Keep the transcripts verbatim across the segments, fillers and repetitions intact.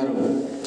గారు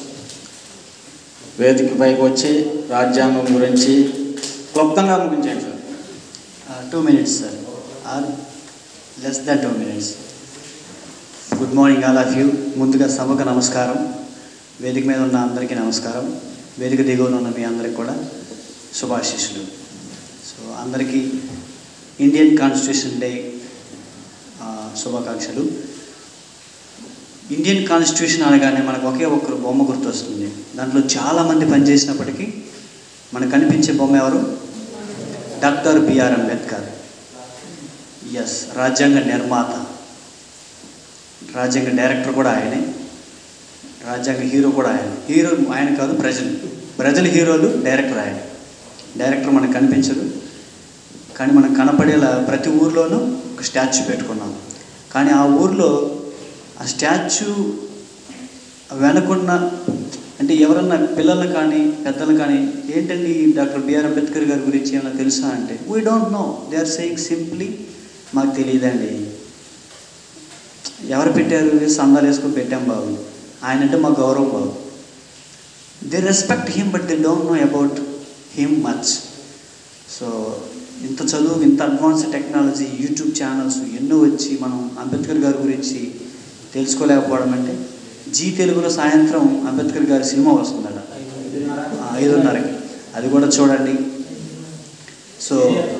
వేదికపైకి వచ్చి రాజ్యాంగం గురించి క్లుప్తంగా ముగించండి sir. Two minutes sir, or less than two minutes. Good morning all of you. ముందుగా సభకు నమస్కారం, వేదిక మీద ఉన్న అందరికీ నమస్కారం, వేదిక దిగువన ఉన్న మీ అందరికి కూడా శుభాశీస్సులు. సో అందరికీ ఇండియన్ కాన్స్టిట్యూషన్ డే శుభాకాంక్షలు. ఇండియన్ కాన్స్టిట్యూషన్ అనగానే మనకు ఒకే ఒక్కరు బొమ్మ గుర్తొస్తుంది. దాంట్లో చాలామంది పనిచేసినప్పటికీ మనకు కనిపించే బొమ్మ ఎవరు? Doctor B R Ambedkar. ఎస్, రాజ్యాంగ నిర్మాత, రాజ్యాంగ డైరెక్టర్ కూడా ఆయనే, రాజ్యాంగ హీరో కూడా ఆయన. హీరో ఆయన కాదు, ప్రజలు ప్రజలు హీరోలు, డైరెక్టర్ ఆయన. డైరెక్టర్ మనకు కనిపించదు, కానీ మనకు కనపడేలా ప్రతి ఊర్లోనూ ఒక స్టాచ్యూ పెట్టుకున్నాం. కానీ ఆ ఊర్లో ఆ స్టాచ్యూ వెనకున్న అంటే ఎవరన్నా పిల్లలు కానీ పెద్దలు కానీ ఏంటండి డాక్టర్ బిఆర్ అంబేద్కర్ గారి గురించి ఏమైనా తెలుసా అంటే we don't know, they are saying simply మాకు తెలియదండి. ఎవరు పెట్టారు? సందాలు వేసుకొని పెట్టాం బాబు, ఆయన అంటే మా గౌరవం బాబు. They respect him but they don't know about him much. So ఇంత చదువు, ఇంత అడ్వాన్స్ టెక్నాలజీ, యూట్యూబ్ ఛానల్స్ ఎన్నో వచ్చి మనం అంబేద్కర్ గారి గురించి తెలుసుకోలేకపోవడం అంటే, జీ తెలుగులో సాయంత్రం అంబేద్కర్ గారి సినిమా వస్తుందట ఐదున్నరకి, అది కూడా చూడండి. So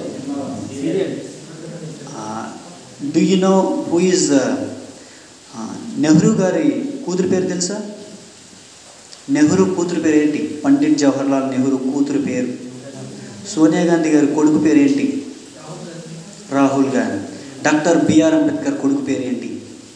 do you know who is Nehru గారి కూతురు పేరు తెలుసా? నెహ్రూ కూతురు పేరు ఏంటి? పండిట్ జవహర్లాల్ నెహ్రూ కూతురు పేరు. సోనియా గాంధీ గారి కొడుకు పేరు ఏంటి? రాహుల్ గాంధీ. డాక్టర్ బిఆర్ అంబేద్కర్ కొడుకు పేరు ఏంటి?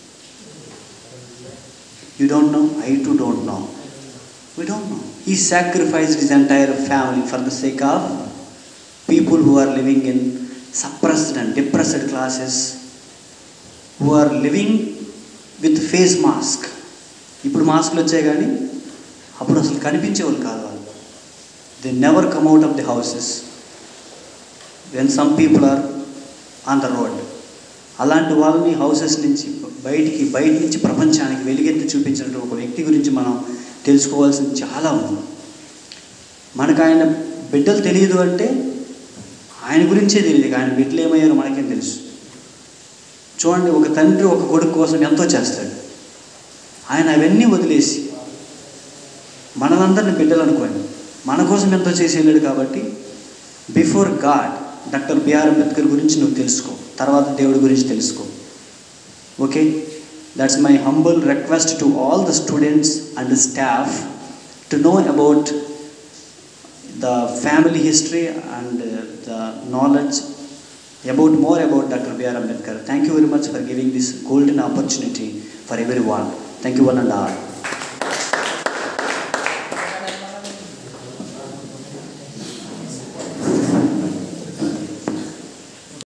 You don't know? I too don't know. We don't know. He sacrificed his entire family for the sake of people who are living in suppressed and depressed classes, who are living with face mask. ఇప్పుడు మాస్క్లు వచ్చాయి కానీ అప్పుడు అసలు కనిపించేవాళ్ళు కాదు వాళ్ళు. They never come out of the houses when some people are on the road. అలాంటి వాళ్ళని హౌసెస్ నుంచి బయటికి బయట నుంచి ప్రపంచానికి వెలుగెత్తి చూపించిన ఒక వ్యక్తి గురించి మనం తెలుసుకోవాల్సింది చాలా ఉంది. మనకు ఆయన బిడ్డలు తెలియదు అంటే ఆయన గురించే తెలియదు, ఆయన బిడ్డలు ఏమయ్యారో మనకేం తెలుసు. చూడండి, ఒక తండ్రి ఒక కొడుకు కోసం ఎంతో చేస్తాడు. ఆయన అవన్నీ వదిలేసి మనలందరినీ బిడ్డలు అనుకోండి, మన కోసం ఎంతో చేసి వెళ్ళాడు. కాబట్టి before god doctor B R Ambedkar గురించి నువ్వు తెలుసుకో, తర్వాత దేవుడి గురించి తెలుసుకో. Okay, that's my humble request to all the students and staff to know about the family history and the knowledge about more about Doctor B R Ambedkar. Thank you very much for giving this golden opportunity for everyone. Thank you one and all.